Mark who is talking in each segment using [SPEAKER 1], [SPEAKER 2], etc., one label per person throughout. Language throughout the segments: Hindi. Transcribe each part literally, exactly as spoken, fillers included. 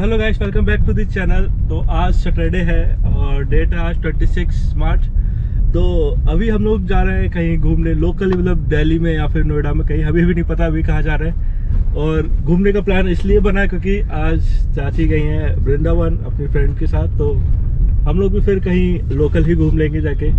[SPEAKER 1] Hello guys, welcome back to the channel. तो आज सैटरडे है और डेट है आज छब्बीस मार्च। तो अभी हम लोग जा रहे हैं कहीं घूमने, लोकल मतलब दिल्ली में या फिर नोएडा में कहीं, अभी भी नहीं पता अभी कहाँ जा रहे हैं। और घूमने का प्लान इसलिए बना है क्योंकि आज चाची गई हैं वृंदावन अपनी फ्रेंड के साथ, तो हम लोग भी फिर कहीं लोकल ही घूम लेंगे जाके।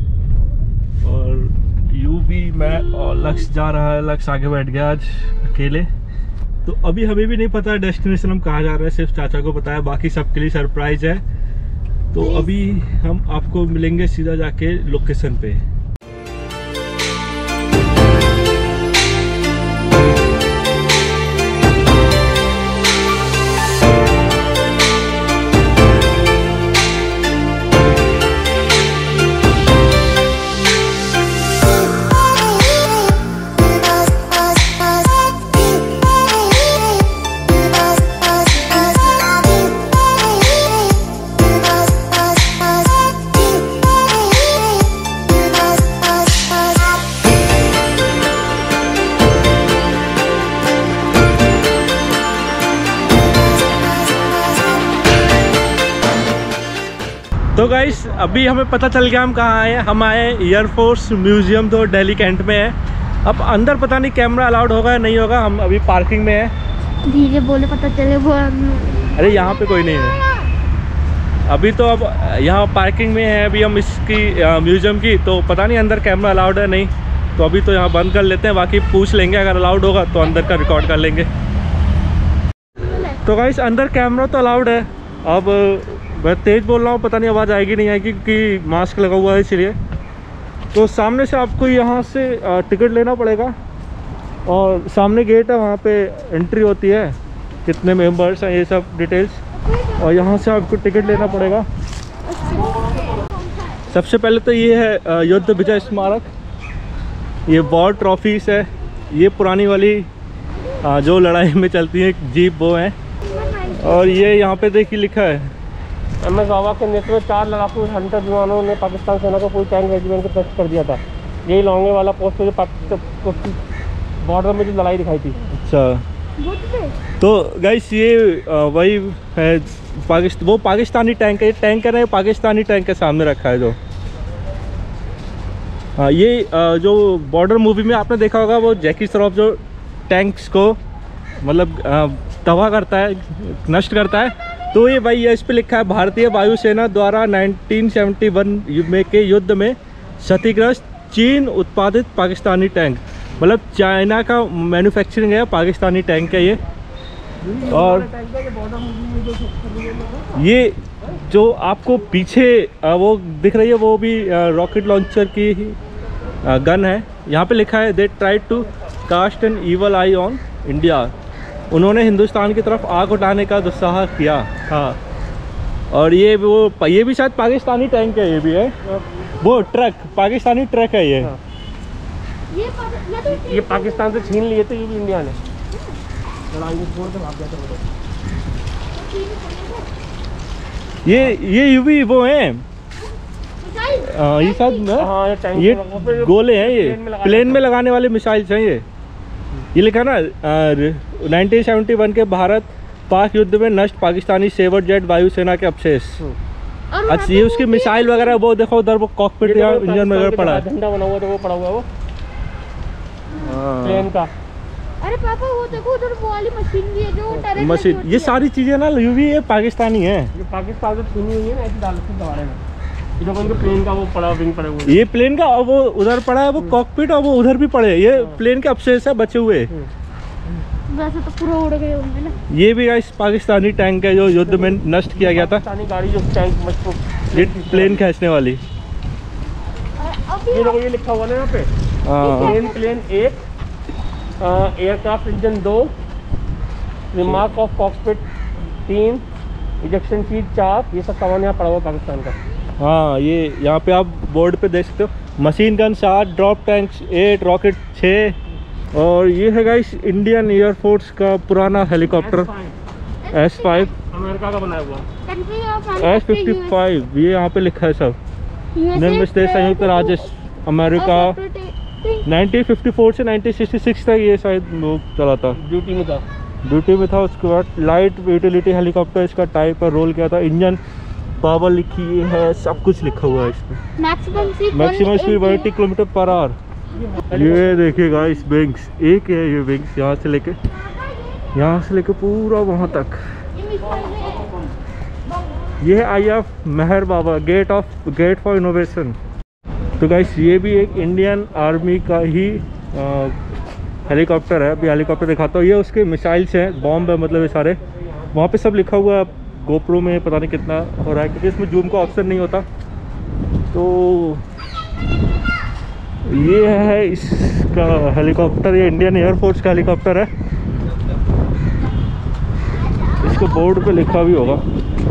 [SPEAKER 1] और यू भी मैं और लक्ष्य जा रहा है, लक्ष्य आगे बैठ गया आज अकेले। तो अभी हमें भी नहीं पता डेस्टिनेशन हम कहाँ जा रहे हैं, सिर्फ चाचा को पता है, बाकी सबके लिए सरप्राइज है। तो अभी हम आपको मिलेंगे सीधा जाके लोकेशन पे। तो गाइस अभी हमें पता चल गया हम कहाँ आए हैं। हम आए एयरफोर्स म्यूजियम, तो दिल्ली कैंट में है। अब अंदर पता नहीं कैमरा अलाउड होगा या नहीं होगा, हम अभी पार्किंग में है।
[SPEAKER 2] धीरे बोले पता चले वो।
[SPEAKER 1] अरे यहाँ पे कोई नहीं है अभी, तो अब यहाँ पार्किंग में है अभी हम इसकी म्यूजियम की। तो पता नहीं अंदर कैमरा अलाउड है नहीं, तो अभी तो यहाँ बंद कर लेते हैं, बाकी पूछ लेंगे, अगर अलाउड होगा तो अंदर का रिकॉर्ड कर लेंगे। तो गाइस अंदर कैमरा तो अलाउड है। अब मैं तेज़ बोल रहा हूँ, पता नहीं आवाज़ आएगी नहीं आएगी क्योंकि मास्क लगा हुआ है इसलिए। तो सामने से आपको यहाँ से टिकट लेना पड़ेगा और सामने गेट है, वहाँ पे एंट्री होती है, कितने मेंबर्स हैं ये सब डिटेल्स, और यहाँ से आपको टिकट लेना पड़ेगा। सबसे पहले तो ये है युद्ध विजय स्मारक, ये वॉर ट्रॉफीज है, ये पुरानी वाली जो लड़ाई में चलती है जीप वो है। और ये यहाँ पे देखिए लिखा है,
[SPEAKER 3] एम एस बाबा के नेतृत्व में चार लड़ाकू हंटर विमानों ने पाकिस्तान सेना को पूरी टैंक रेजिमेंट को ध्वस्त कर दिया था। यही लॉन्गे वाला पोस्ट जो पाकिस्तान बॉर्डर में जो लड़ाई दिखाई थी।
[SPEAKER 1] अच्छा, तो गाइस ये वही है पाकिस्तान, वो पाकिस्तानी टैंक है, ये टैंकर है पाकिस्तानी टैंक के सामने रखा है जो। हाँ, ये जो बॉर्डर मूवी में आपने देखा होगा, वो जैकी श्रॉफ जो टैंक्स को मतलब तबाह करता है, नष्ट करता है। तो ये भाई इस पे लिखा है, भारतीय वायुसेना द्वारा उन्नीस सौ इकहत्तर में के युद्ध में क्षतिग्रस्त चीन उत्पादित पाकिस्तानी टैंक, मतलब चाइना का मैन्युफैक्चरिंग है, पाकिस्तानी टैंक है ये। और ये जो आपको पीछे वो दिख रही है वो भी रॉकेट लॉन्चर की गन है। यहाँ पे लिखा है, they tried to cast an evil eye on India, उन्होंने हिंदुस्तान की तरफ आग उठाने का दुस्साहस किया। हाँ, और ये वो ये भी शायद पाकिस्तानी टैंक है, ये भी है वो ट्रक, पाकिस्तानी ट्रक है ये।
[SPEAKER 3] हाँ। ये, ये पाकिस्तान से छीन लिए थे, ये भी इंडिया ने लड़ाई में छोड़ के भाग गया था।
[SPEAKER 1] ये ये ये भी वो है, ये शायद
[SPEAKER 3] हाँ, ये,
[SPEAKER 1] ये गोले हैं, ये प्लेन में लगाने वाले मिसाइल्स हैं। ये ये लिखा ना उन्नीस सौ इकहत्तर के भारत पाक युद्ध में नष्ट पाकिस्तानी सेवर जेट वायुसेना के अवशेष। अच्छा, ये उसकी मिसाइल वगैरह वो देखो उधर, वो कॉकपिट या इंजन वगैरह पड़ा है,
[SPEAKER 3] झंडा बना हुआ था वो पड़ा हुआ है वो प्लेन का।
[SPEAKER 2] अरे पापा वो देखो उधर वो वाली मशीन भी है जो टैरेट
[SPEAKER 1] मशीन, ये सारी चीजें ना ये भी ये पाकिस्तानी है।
[SPEAKER 3] ये पाकिस्तान से छीनी हुई है ना, ऐसी डाल के दबा रहे हैं। जो उनके प्लेन का वो पड़ा विंग पड़े हुए,
[SPEAKER 1] ये प्लेन का वो उधर पड़ा है, वो कॉकपिट, और वो उधर भी पड़े, ये प्लेन के अवशेष है बचे हुए।
[SPEAKER 2] वैसे तो पूरा उड़ गए होंगे ना।
[SPEAKER 1] ये भी गाइस पाकिस्तानी टैंक है जो युद्ध में नष्ट किया गया था,
[SPEAKER 3] पाकिस्तानी गाड़ी जो टैंक
[SPEAKER 1] ये प्लेन खींचने वाली।
[SPEAKER 3] ये लोग ये लिखा हुआ ना यहाँ पे, प्लेन प्लेन एक, एयरक्राफ्ट इंजन दो, रिमार्क ऑफ कॉकपिट तीन, इजेक्शन सीट चार, ये सब सामान यहाँ पड़ा हुआ पाकिस्तान का।
[SPEAKER 1] हाँ, ये यहाँ पे आप बोर्ड पे देख सकते हो, मशीन गन सात, ड्रॉप टैंक्स एट, रॉकेट छः। और ये है गाइस इंडियन एयरफोर्स का पुराना हेलीकॉप्टर एस फाइव,
[SPEAKER 3] अमेरिका का बनाया हुआ
[SPEAKER 1] एस फिफ्टी फाइव, ये यहाँ पे लिखा है सब, निर्मित संयुक्त राज्य अमेरिका नाइनटीन फिफ्टी फोर से नाइनटीन सिक्सटी सिक्स तक ये शायद वो चला था,
[SPEAKER 3] ड्यूटी में था।
[SPEAKER 1] ड्यूटी में था। उसके बाद लाइट यूटिलिटी हेलीकॉप्टर इसका टाइप है, रोल किया था, इंजन पावर लिखी है, सब कुछ लिखा हुआ है इसमें।
[SPEAKER 2] Maximum speed
[SPEAKER 1] maximum speed one eighty kilometre per hour. ये देखिएगा इस विंग्स, एक है ये विंग्स, यहाँ से लेके यहाँ से लेके पूरा वहाँ तक। ये है I F Meher Baba gate of gate for innovation. तो गाइस ये भी एक इंडियन आर्मी का ही हेलीकॉप्टर है। अभी हेलीकॉप्टर दिखाता हूँ। ये उसके मिसाइल्स हैं, बॉम्ब है, मतलब ये सारे वहाँ पे सब लिखा हुआ है। गोप्रो में पता नहीं कितना हो रहा है क्योंकि इसमें जूम का ऑप्शन नहीं होता। तो ये है इसका हेलीकॉप्टर, ये इंडियन एयरफोर्स का हेलीकॉप्टर है। इसको बोर्ड पे लिखा भी होगा।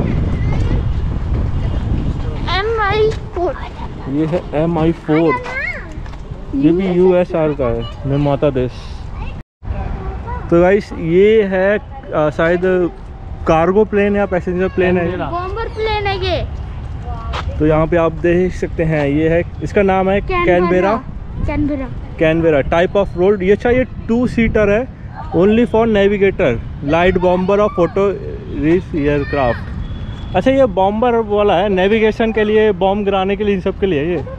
[SPEAKER 2] M I four.
[SPEAKER 1] ये है एम आई फोर, ये भी यू एस आर का है, निर्माता देश। तो गाइस ये है आ, शायद कार्गो प्लेन या पैसेंजर प्लेन है,
[SPEAKER 2] बॉम्बर प्लेन है ये।
[SPEAKER 1] तो यहाँ पे आप देख सकते हैं। ये है, इसका नाम है Canberra.
[SPEAKER 2] Canberra
[SPEAKER 1] Canberra type of road. ये अच्छा ये टू सीटर है, only for navigator, light bomber और फोटो रिस एयरक्राफ्ट। अच्छा ये बॉम्बर वाला है, नेविगेशन के लिए, बॉम्ब गिराने के लिए, इन सब के लिए ये।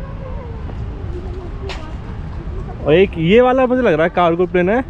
[SPEAKER 1] और एक ये वाला मुझे लग रहा है कार्गो प्लेन है।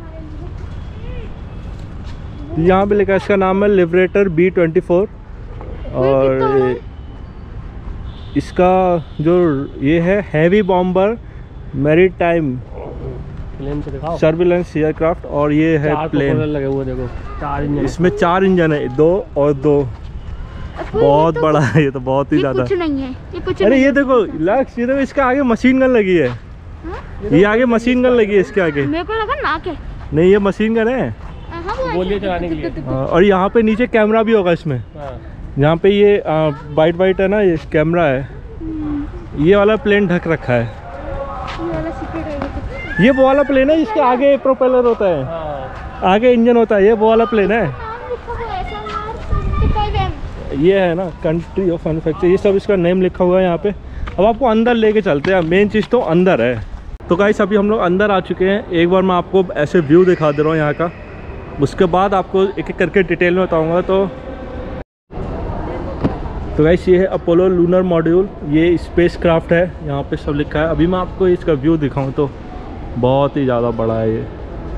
[SPEAKER 1] यहाँ पे लिखा है, इसका नाम है लिबरेटर बी ट्वेंटी फोर। और इसका जो ये है heavy bomber maritime surveillance aircraft. और ये है प्लेन
[SPEAKER 3] लगे हुए, देखो चार इंजन।
[SPEAKER 1] इसमें चार इंजन है, दो और दो। बहुत बड़ा है ये तो, बहुत ही ज्यादा।
[SPEAKER 2] कुछ नहीं है ये, कुछ
[SPEAKER 1] अरे
[SPEAKER 2] नहीं
[SPEAKER 1] ये
[SPEAKER 2] है।
[SPEAKER 1] देखो लक्ष्य, ये देखो इसके आगे मशीन गन लगी है। ये आगे मशीन गन लगी है इसके आगे।
[SPEAKER 2] मेरे को लगा नाक है।
[SPEAKER 1] नहीं ये मशीन गन है।
[SPEAKER 2] हाँ, वो
[SPEAKER 3] गोलियां
[SPEAKER 2] ऐसे-
[SPEAKER 3] चलाने के लिए।
[SPEAKER 1] हाँ, और यहाँ पे नीचे कैमरा भी होगा इसमें।
[SPEAKER 3] हाँ।
[SPEAKER 1] यहाँ पे ये वाइट वाइट है ना, ये कैमरा है। ये वाला प्लेन ढक रखा है।
[SPEAKER 2] ये वाला secret है ये।
[SPEAKER 1] ये वो वाला प्लेन है जिसके आगे प्रोपेलर होता है,
[SPEAKER 3] हाँ।
[SPEAKER 1] आगे इंजन होता है। ये वो वाला प्लेन है।
[SPEAKER 2] नाम लिखा हुआ है S M R seventy five M.
[SPEAKER 1] ये है ना कंट्री ऑफ मैन्युफैक्चर, ये सब इसका नेम लिखा हुआ है यहाँ पे। अब आपको अंदर लेके चलते हैं। मेन चीज़ तो अंदर है। तो गाइस अभी हम लोग अंदर आ चुके हैं। एक बार मैं आपको ऐसे व्यू दिखा दे रहा हूँ यहाँ का, उसके बाद आपको एक एक करके डिटेल में बताऊँगा। तो तो गाइस ये है अपोलो लूनर मॉड्यूल, ये स्पेस क्राफ्ट है, यहाँ पे सब लिखा है। अभी मैं आपको इसका व्यू दिखाऊँ तो बहुत ही ज़्यादा बड़ा है ये।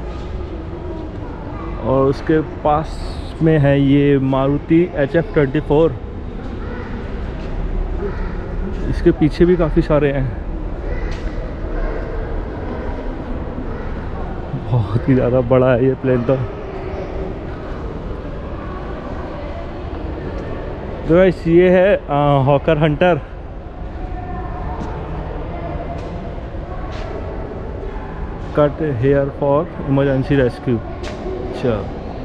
[SPEAKER 1] और उसके पास में है ये Maruti H F twenty four. इसके पीछे भी काफ़ी सारे हैं, बहुत ही ज़्यादा बड़ा है ये प्लेन। तो तो गाइस ये है Hawker Hunter. Cut here for emergency rescue. अच्छा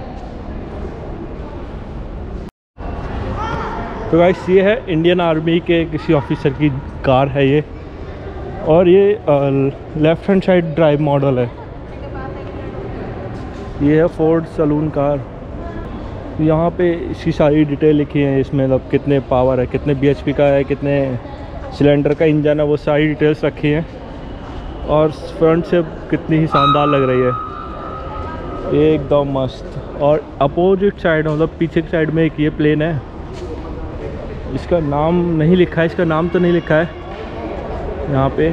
[SPEAKER 1] तो गाइस ये है इंडियन आर्मी के किसी ऑफिसर की कार है ये। और ये left hand side drive model है। ये है फोर्ड सलून कार। यहाँ पे इसकी सारी डिटेल लिखी है इसमें, मतलब कितने पावर है, कितने बीएचपी का है, कितने सिलेंडर का इंजन है, वो सारी डिटेल्स रखी हैं। और फ्रंट से कितनी ही शानदार लग रही है, एकदम मस्त। और अपोजिट साइड मतलब पीछे की साइड में एक ये प्लेन है, इसका नाम नहीं लिखा है, इसका नाम तो नहीं लिखा है यहाँ पे।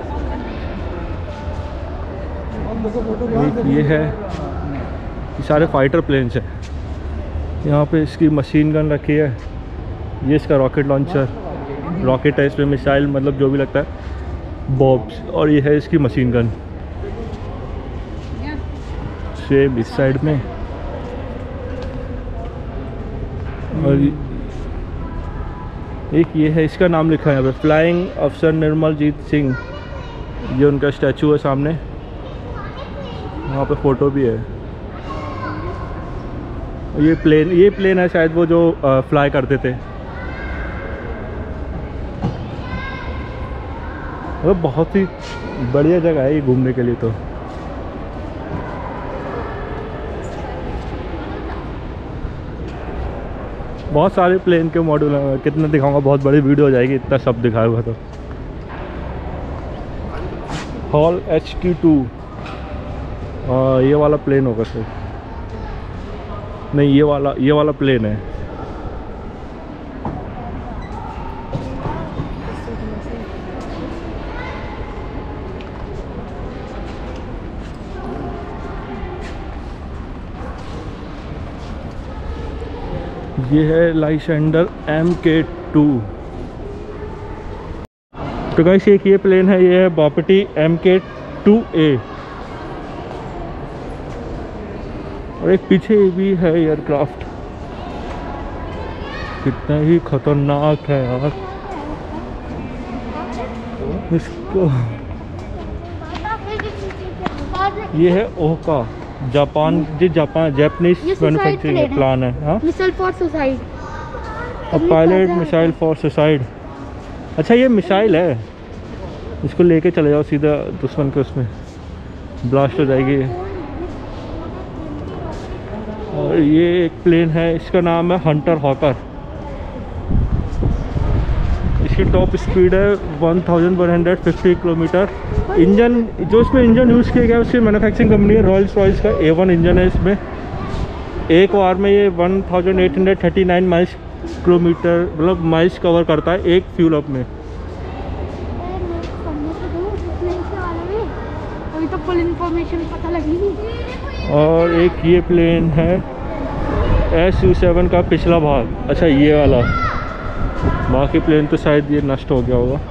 [SPEAKER 1] एक ये है, ये सारे फाइटर प्लेन्स हैं। यहाँ पे इसकी मशीन गन रखी है, ये इसका रॉकेट लॉन्चर, रॉकेट है इसमें, मिसाइल मतलब जो भी लगता है, बॉब्स। और ये है इसकी मशीन गन, सेम इस साइड में। और एक ये है, इसका नाम लिखा है यहाँ पे, फ्लाइंग अफसर निर्मल जीत सिंह। ये उनका स्टैचू है सामने, वहाँ पे फ़ोटो भी है। ये प्लेन ये प्लेन है शायद वो जो फ्लाई करते थे। मतलब बहुत ही बढ़िया जगह है ये घूमने के लिए। तो बहुत सारे प्लेन के मॉड्यूल हैं, कितने दिखाऊंगा, बहुत बड़ी वीडियो हो जाएगी इतना सब दिखाया हुआ। तो हॉल एच टी टू ये वाला प्लेन होगा सर। नहीं, ये वाला ये वाला प्लेन है। ये है लाइसेंडर एम के टू। तो गाइस एक ये प्लेन है, ये है बापटी एम के टू ए। और एक पीछे भी है एयरक्राफ्ट। कितना ही खतरनाक है यार इसको। ये है ओका, जापान जी जापान जापानीज मैन्युफैक्चरिंग प्लान है। हाँ,
[SPEAKER 2] मिसाइल फॉर सुसाइड।
[SPEAKER 1] अब पायलट मिसाइल फॉर सुसाइड। अच्छा ये मिसाइल है, इसको लेके चले जाओ सीधा दुश्मन के उसमें, ब्लास्ट हो जाएगी। और ये एक प्लेन है, इसका नाम है हंटर हॉकर। इसकी टॉप स्पीड है one thousand one hundred fifty kilometre. Engine जो इसमें इंजन यूज़ किया गया है उसकी मैन्युफैक्चरिंग कंपनी है रॉयल्स रॉयल्स का ए वन इंजन है इसमें। एक बार में ये one thousand eight hundred thirty nine miles kilometre मतलब माइल्स कवर करता है एक फ्यूल अप में।
[SPEAKER 2] अभी तो फुल इन्फॉर्मेशन पता लगी।
[SPEAKER 1] और एक ये प्लेन है एस यू सेवन का पिछला भाग। अच्छा ये वाला, बाकी प्लेन तो शायद ये नष्ट हो गया होगा।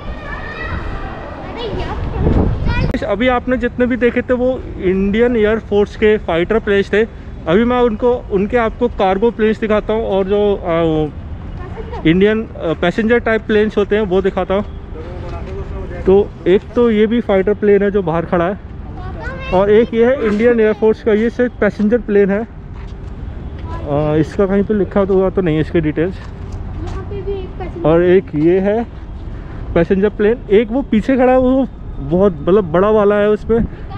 [SPEAKER 1] अभी आपने जितने भी देखे थे वो इंडियन एयर फोर्स के फाइटर प्लेन्स थे। अभी मैं उनको उनके आपको कार्गो प्लेन्स दिखाता हूँ और जो आ, इंडियन पैसेंजर टाइप प्लेन्स होते हैं वो दिखाता हूँ। तो एक तो ये भी फाइटर प्लेन है जो बाहर खड़ा है, और एक ये है इंडियन एयरफोर्स का, ये सिर्फ पैसेंजर प्लेन है। आ, इसका कहीं पे लिखा हुआ तो नहीं है इसके डिटेल्स। और एक ये है पैसेंजर प्लेन। एक वो पीछे खड़ा है वो बहुत मतलब बड़ा वाला है, उसमें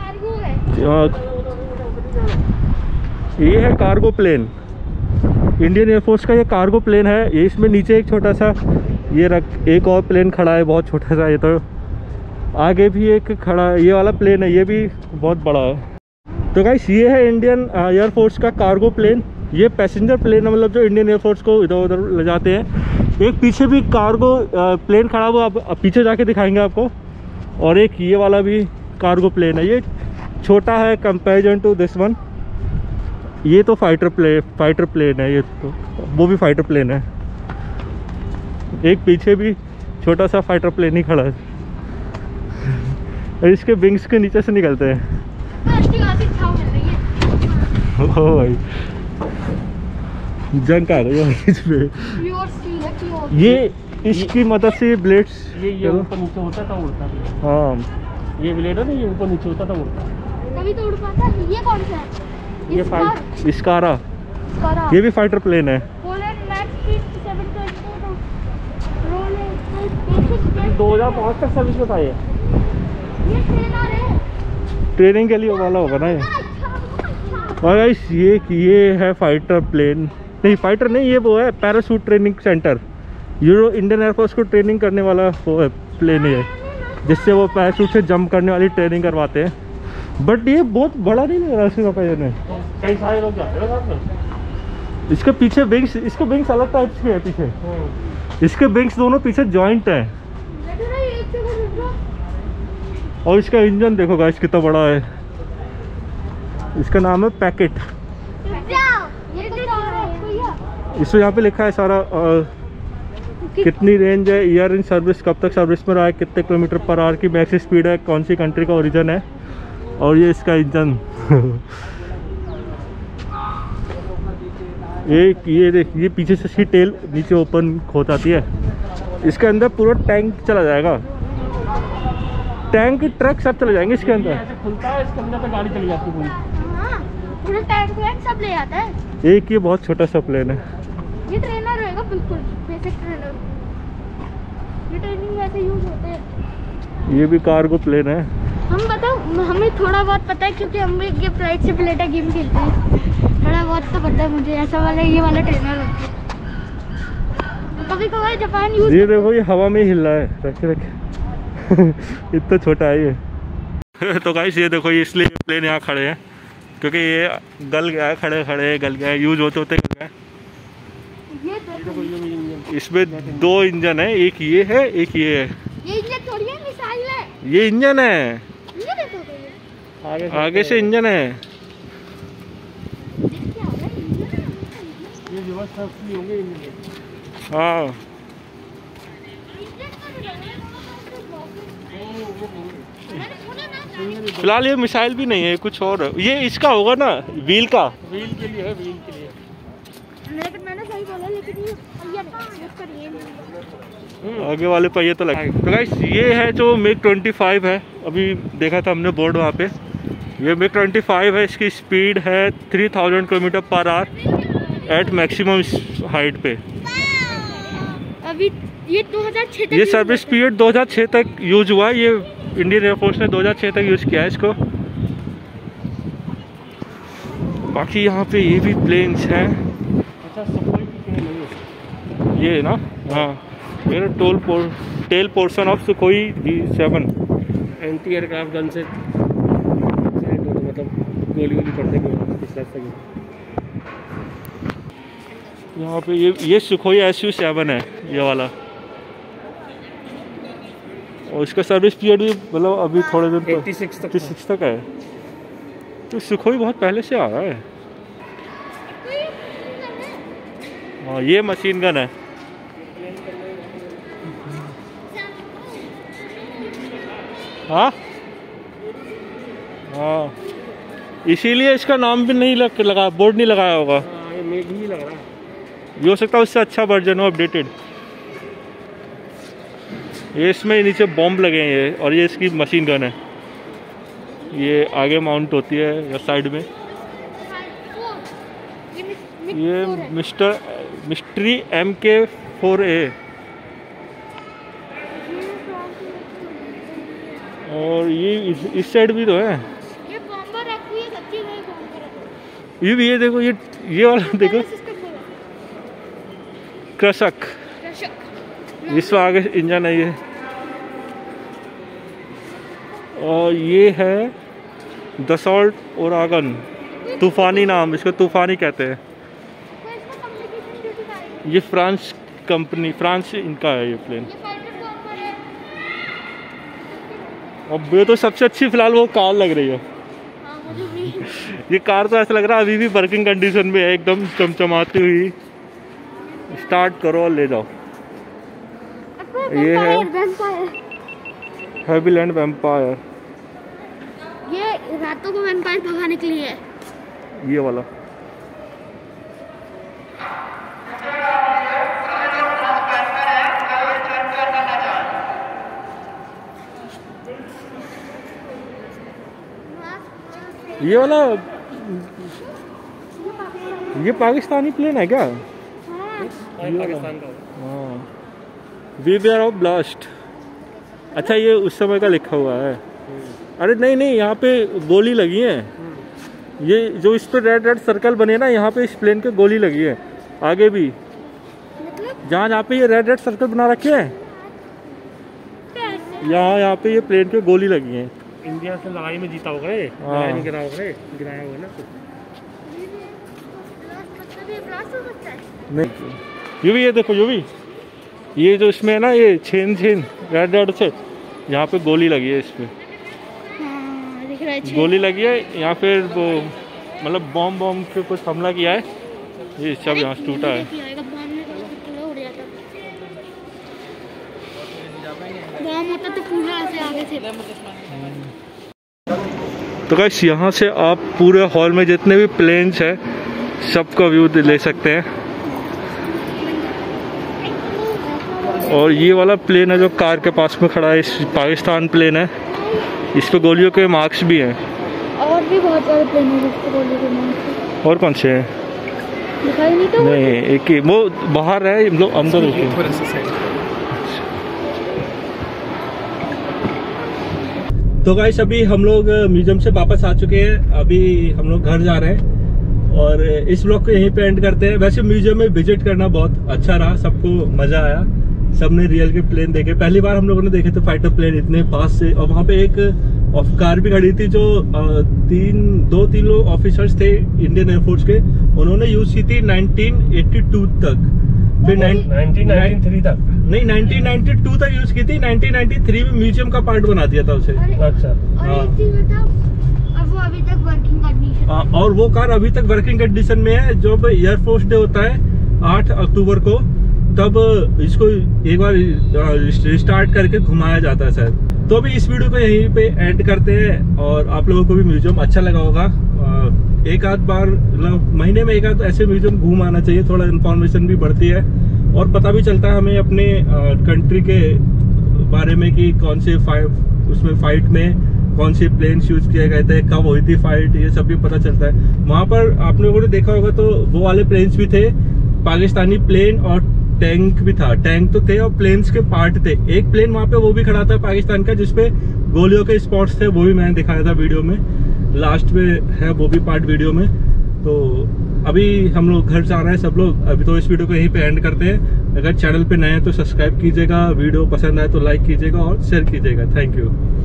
[SPEAKER 1] ये है कार्गो प्लेन। इंडियन एयरफोर्स का ये कार्गो प्लेन है। ये इसमें नीचे एक छोटा सा ये रख एक और प्लेन खड़ा है बहुत छोटा सा। ये तो आगे भी एक खड़ा है, ये वाला प्लेन है, ये भी बहुत बड़ा है। तो गाइस ये है इंडियन एयरफोर्स का कार्गो प्लेन। ये पैसेंजर प्लेन है, मतलब जो इंडियन एयरफोर्स को इधर उधर ले जाते हैं। एक पीछे भी कार्गो प्लेन खड़ा हुआ, आप पीछे जाके दिखाएंगे आपको। और एक ये वाला भी कार्गो प्लेन है, ये छोटा है कंपेरिजन टू दिस वन। ये तो फाइटर प्ले फाइटर प्लेन है, ये तो वो भी फाइटर प्लेन है। एक पीछे भी छोटा सा फाइटर प्लेन ही खड़ा है और इसके विंग्स के नीचे से निकलते हैं। ओ भाई जंग आ रही है इसमें। ये इसकी मदद से ब्लेड्स
[SPEAKER 3] ये ये ऊपर नीचे होता था उड़ता था।
[SPEAKER 1] हाँ
[SPEAKER 3] ये ब्लेड है ना, ये ऊपर नीचे होता था उड़ता।
[SPEAKER 2] कभी तो उड़ पाता। ये कौन सा है?
[SPEAKER 1] ये फाइट स्कारा,
[SPEAKER 2] स्कारा।
[SPEAKER 1] ये भी फाइटर प्लेन है।
[SPEAKER 3] दो हज़ार पाँच तक सर्विस में था ये।
[SPEAKER 2] ये ट्रेनर है,
[SPEAKER 1] ट्रेनिंग के लिए वाला होगा ना ये। और गाइस ये ये है फाइटर प्लेन, नहीं फाइटर नहीं, ये वो है पैराशूट ट्रेनिंग सेंटर। यूरो इंडियन एयरफोर्स को ट्रेनिंग करने वाला वो है प्लेन है, जिससे वो पैराशूट से जंप करने वाली ट्रेनिंग करवाते हैं। बट ये बहुत बड़ा नहीं लग रहा इसका पैन।
[SPEAKER 3] कई सारे लोग जाते हैं साथ में।
[SPEAKER 1] इसके पीछे विंग्स, इसके विंग्स अलग टाइप के हैं पीछे। इसके विंग्स दोनों पीछे जॉइंट हैं। और इसका इंजन देखो गाइस कितना बड़ा है। इसका नाम है पैकेट। इसमें यहाँ पे लिखा है सारा आ, कितनी रेंज है, ईयर इन सर्विस, कब तक सर्विस में रहा है, कितने किलोमीटर पर आवर की मैक्स स्पीड है, कौन सी कंट्री का ओरिजिन है, और ये इसका इंजन। एक ये देख, ये पीछे से इसकी टेल नीचे ओपन हो जाती है। इसके अंदर पूरा टैंक चला जाएगा, टैंक ट्रक सब चले जाएंगे इसके अंदर।
[SPEAKER 3] ऐसे खुलता है, इसके अंदर पे गाड़ी चली जाती है पूरी।
[SPEAKER 2] हाँ, पूरा टैंक वैंक सब ले आता है।
[SPEAKER 1] एक ये बहुत छोटा सा प्लेन है।
[SPEAKER 2] ये ट्रेनर रहेगा बिल्कुल बेसिक ट्रेनर। ये ट्रेनिंग वैसे यूज होते हैं।
[SPEAKER 1] ये भी कार्गो प्लेन है।
[SPEAKER 2] हम बताओ, हमें थोड़ा बहुत पता है क्योंकि हम भी ये फ्लाइट सिमुलेटर गेम खेलते हैं। थोड़ा बहुत तो पता है मुझे। ऐसा वाला ये वाला ट्रेनर होता है। कभी कभार जापान यूज।
[SPEAKER 1] ये देखो ये हवा में हिल रहा है, रखे रखे इतना छोटा है ये। तो गाइस ये देखो, ये इसलिए प्लेन यहाँ खड़े हैं क्योंकि ये गल गया है, खड़े खड़े गल गया है, यूज होते होते गल गया है।
[SPEAKER 2] ये देखो,
[SPEAKER 1] इसमें दो इंजन है, एक ये है एक ये है।
[SPEAKER 2] ये इंजन थोड़ी है, मिसाइल है।
[SPEAKER 1] ये इंजन है,
[SPEAKER 2] ये देखो तो ये।
[SPEAKER 3] आगे
[SPEAKER 1] आगे से इंजन है।
[SPEAKER 2] क्या हो रहा है? इंजन है।
[SPEAKER 3] ये व्यवस्था असली होंगे इंजन।
[SPEAKER 1] हाँ
[SPEAKER 2] इंजन का भी लग रहा है।
[SPEAKER 1] फिलहाल ये मिसाइल भी नहीं है, कुछ और है। ये इसका होगा ना, व्हील का।
[SPEAKER 3] व्हील के लिए है, व्हील के लिए।
[SPEAKER 2] लेकिन मैंने सही बोला, लेकिन ये पहिया नहीं, इसका ये नहीं।
[SPEAKER 1] आगे वाले पहिए तो लगे। तो गाइस ये है जो मिग ट्वेंटी फाइव है, अभी देखा था हमने बोर्ड वहाँ पे। ये मिग ट्वेंटी फाइव है, इसकी स्पीड है three thousand kilometre per hour at maximum height पे।
[SPEAKER 2] अभी ये दो हज़ार छह तक
[SPEAKER 1] ये सर्विस पीरियड दो हज़ार छह तक यूज हुआ है। ये इंडियन एयरफोर्स ने दो हज़ार छह तक यूज किया है इसको। बाकी यहाँ पे ये भी प्लेन्स हैं।
[SPEAKER 3] अच्छा, सफाई की क्या नहीं है?
[SPEAKER 1] ये ना, हाँ ये ना टोल पोर tail portion of Sukhoi D seven.
[SPEAKER 3] Anti aircraft gun से मतलब गोली वोली पड़ने के इस रास्ते की।
[SPEAKER 1] यहाँ पे ये ये सुखोई एस यू सेवन है, ये वाला। और इसका सर्विस पीरियड भी मतलब अभी थोड़े दिन
[SPEAKER 3] छियासी तक
[SPEAKER 1] एट्टी सिक्स तक है। तो सुखोई बहुत पहले से आ रहा है। हाँ ये मशीन गन है। हाँ हाँ, इसीलिए इसका नाम भी नहीं लग, लगा बोर्ड नहीं लगाया होगा।
[SPEAKER 3] हाँ, ये मेड ही लग रहा है।
[SPEAKER 1] ये हो सकता है उससे अच्छा वर्जन हो, अपडेटेड। ये इसमें नीचे बॉम्ब लगे हैं ये, और ये इसकी मशीन गन है। ये आगे माउंट होती है या साइड में। ये mister mystery M K four A. और ये इस, इस साइड भी तो है।
[SPEAKER 2] ये बॉम्बर रखी है, सच्ची में बॉम्बर है।
[SPEAKER 1] ये भी, ये देखो, ये ये वाला देखो, क्रशक। इसमें आगे इंजन है ये। और ये है दसॉल्ट ओरागन, तूफानी नाम, इसको तूफानी कहते हैं। ये फ्रांस कंपनी, फ्रांस इनका है ये प्लेन। अब ये तो सबसे अच्छी फिलहाल वो कार लग रही है। ये कार तो ऐसा लग रहा है अभी भी वर्किंग कंडीशन में है, एकदम चमचमाती हुई। स्टार्ट करो और ले जाओ। ये है हैविलैंड वैम्पायर।
[SPEAKER 2] ये रातों को वैम्पायर भगाने के लिए है।
[SPEAKER 1] ये वाला ये वाला ये पाकिस्तानी प्लेन है क्या?
[SPEAKER 3] पाकिस्तान का।
[SPEAKER 1] हाँ, बीवेयर ऑफ ब्लास्ट। अच्छा, ये उस समय का लिखा हुआ है। अरे नहीं नहीं, यहाँ पे गोली लगी है। ये जो इस पे रेड रेड सर्कल बने ना, यहाँ पे इस प्लेन के गोली लगी है। आगे भी जहाँ जहाँ पे ये रेड रेड सर्कल बना रखे हैं, यहाँ यहाँ पे ये प्लेन के गोली लगी है।
[SPEAKER 3] इंडिया से लड़ाई में जीता होगा ये,
[SPEAKER 1] हाँ।
[SPEAKER 3] लड़ाई में गिरा होगा ये, गिराया होगा ना।
[SPEAKER 1] नहीं, ये भी, ये देखो, ये भी, ये जो इसमें है ना, ये छेन छेन रेड रेड से यहाँ पे गोली लगी है। इसमें
[SPEAKER 2] हाँ, दिख रहा है
[SPEAKER 1] गोली लगी है। यहाँ पे वो मतलब बॉम्ब बॉम्ब के कुछ हमला किया है, ये सब यहाँ से टूटा है।
[SPEAKER 2] बॉम्ब होता तो पूरा ऐसे आगे से।
[SPEAKER 1] तो गाइस यहाँ से आप पूरे हॉल में जितने भी प्लेन्स हैं सबका व्यू ले सकते हैं। और ये वाला प्लेन है जो कार के पास में खड़ा है, इस पाकिस्तान प्लेन है। इस पे गोलियों के मार्क्स भी हैं।
[SPEAKER 2] और भी बहुत सारे प्लेन हैं जिस पे गोलियों के मार्क्स।
[SPEAKER 1] और कौन से हैं?
[SPEAKER 2] दिखाई नहीं तो
[SPEAKER 1] नहीं, एक ही वो बाहर है, हम लोग अंदर देखिए। तो गाइस अभी हम लोग म्यूजियम से वापस आ चुके हैं। अभी हम लोग घर जा रहे हैं और इस ब्लॉग को यहीं पे एंड करते हैं। वैसे म्यूजियम में विजिट करना बहुत अच्छा रहा, सबको मजा आया। सबने रियल के प्लेन देखे, पहली बार हम लोगों ने देखे थे फाइटर प्लेन इतने पास से। और वहाँ पे एक और कार भी खड़ी थी जो अ, तीन दो तीन लोग ऑफिसर्स थे इंडियन एयरफोर्स के, उन्होंने यूज की थी नाइनटीन एटी टू तक, फिर
[SPEAKER 3] नाइनटीन नाइनटी थ्री तक।
[SPEAKER 1] नहीं नाइनटीन नाइंटी टू तक यूज की थी, नाइनटीन नाइंटी थ्री में म्यूजियम का पार्ट बना दिया था उसे।
[SPEAKER 2] अरे,
[SPEAKER 3] अच्छा।
[SPEAKER 2] और
[SPEAKER 1] हाँ।
[SPEAKER 2] एक चीज बताओ, अब वो अभी तक वर्किंग कंडीशन
[SPEAKER 1] आ, और वो कार अभी तक वर्किंग कंडीशन में है। जब एयरफोर्स डे होता है आठ अक्टूबर को, तब इसको एक बार रिस्टार्ट करके घुमाया जाता है शायद। तो अभी इस वीडियो को यहीं पे एंड करते हैं, और आप लोगों को भी म्यूजियम अच्छा लगा होगा। आ, एक आध बार मतलब महीने में एक आध ऐसे म्यूजियम घूम आना चाहिए, थोड़ा इन्फॉर्मेशन भी बढ़ती है और पता भी चलता है हमें अपने कंट्री के बारे में कि कौन से फाइट उसमें फाइट में कौन से प्लेन्स यूज किए गए थे, कब हुई थी फाइट, ये सब भी पता चलता है। वहाँ पर आप लोगों ने देखा होगा तो वो वाले प्लेन्स भी थे, पाकिस्तानी प्लेन और टैंक भी था। टैंक तो थे और प्लेन्स के पार्ट थे। एक प्लेन वहाँ पे वो भी खड़ा था पाकिस्तान का, जिसपे गोलियों के स्पॉट्स थे, वो भी मैंने दिखाया था वीडियो में, लास्ट में है वो भी पार्ट वीडियो में। तो अभी हम लोग घर जा रहे हैं सब लोग। अभी तो इस वीडियो को यहीं पे एंड करते हैं। अगर चैनल पे नए हैं तो सब्सक्राइब कीजिएगा, वीडियो पसंद आए तो लाइक कीजिएगा और शेयर कीजिएगा। Thank you.